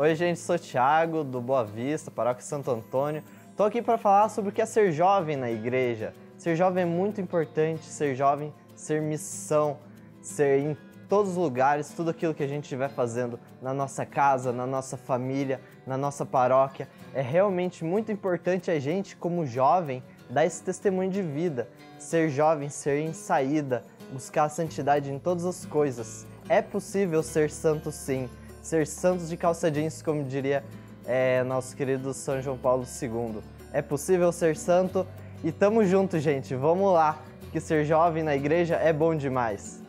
Oi, gente, sou o Thiago, do Boa Vista, Paróquia Santo Antônio. Estou aqui para falar sobre o que é ser jovem na igreja. Ser jovem é muito importante, ser jovem, ser missão, ser em todos os lugares, tudo aquilo que a gente estiver fazendo na nossa casa, na nossa família, na nossa paróquia. É realmente muito importante a gente, como jovem, dar esse testemunho de vida. Ser jovem, ser em saída, buscar a santidade em todas as coisas. É possível ser santo, sim. Ser santos de calça jeans, como diria nosso querido São João Paulo II. É possível ser santo e tamo junto, gente. Vamos lá, que ser jovem na igreja é bom demais.